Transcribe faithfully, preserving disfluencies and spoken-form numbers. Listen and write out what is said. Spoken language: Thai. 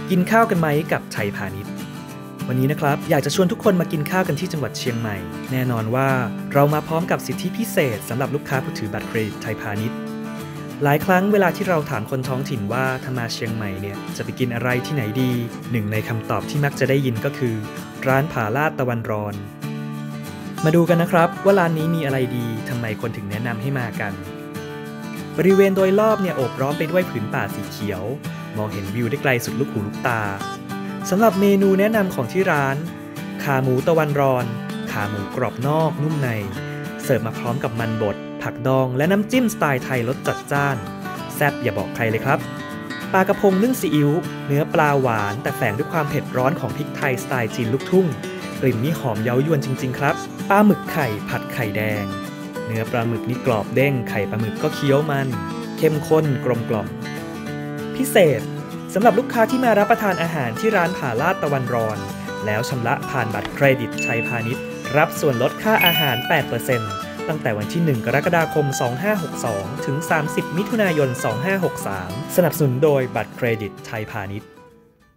กินข้าวกันไหมกับไทยพาณิชย์วันนี้นะครับอยากจะชวนทุกคนมากินข้าวกันที่จังหวัดเชียงใหม่แน่นอนว่าเรามาพร้อมกับสิทธิพิเศษสำหรับลูกค้าผู้ถือบัตรเครดิตไทยพาณิชย์หลายครั้งเวลาที่เราถามคนท้องถิ่นว่าถ้ามาเชียงใหม่เนี่ยจะไปกินอะไรที่ไหนดีหนึ่งในคำตอบที่มักจะได้ยินก็คือร้านผาลาดตะวันรอนมาดูกันนะครับว่าร้านนี้มีอะไรดีทำไมคนถึงแนะนำให้มากันบริเวณโดยรอบเนี่ยโอบล้อมไปด้วยผืนป่าสีเขียวมองเห็นวิวได้ไกลสุดลูกหูลูกตาสำหรับเมนูแนะนำของที่ร้านขาหมูตะวันรอนขาหมูกรอบนอกนุ่มในเสิร์ฟมาพร้อมกับมันบดผักดองและน้ำจิ้มสไตล์ไทยรสจัดจ้านแซ่บอย่าบอกใครเลยครับปลากระพงนึ่งซีอิ๊วเนื้อปลาหวานแต่แฝงด้วยความเผ็ดร้อนของพริกไทยสไตล์จีนลูกทุ่งกลิ่นนี่หอมเย้ายวนจริงๆครับปลาหมึกไข่ผัดไข่แดงเนื้อปลาหมึกนี่กรอบเด้งไข่ปลาหมึกก็เคี้ยวมันเข้มข้นกลมกล่อมพิเศษสำหรับลูกค้าที่มารับประทานอาหารที่ร้านผาลาดตะวันรอนแล้วชำระผ่านบัตรเครดิตไทยพาณิชย์รับส่วนลดค่าอาหาร แปดเปอร์เซ็นต์ ตั้งแต่วันที่หนึ่งกรกฎาคมสองพันห้าร้อยหกสิบสองถึงสามสิบมิถุนายนสองพันห้าร้อยหกสิบสามสนับสนุนโดยบัตรเครดิตไทยพาณิชย์